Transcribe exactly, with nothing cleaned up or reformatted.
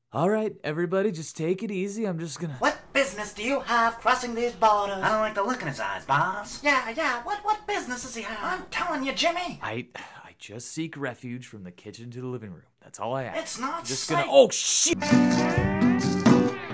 All right, everybody, just take it easy. I'm just gonna... What business do you have crossing these borders? I don't like the look in his eyes, boss. Yeah, yeah, what what business does he have? I'm telling you, Jimmy. I... I just seek refuge from the kitchen to the living room. That's all I ask. It's not just safe. gonna... Oh, shit!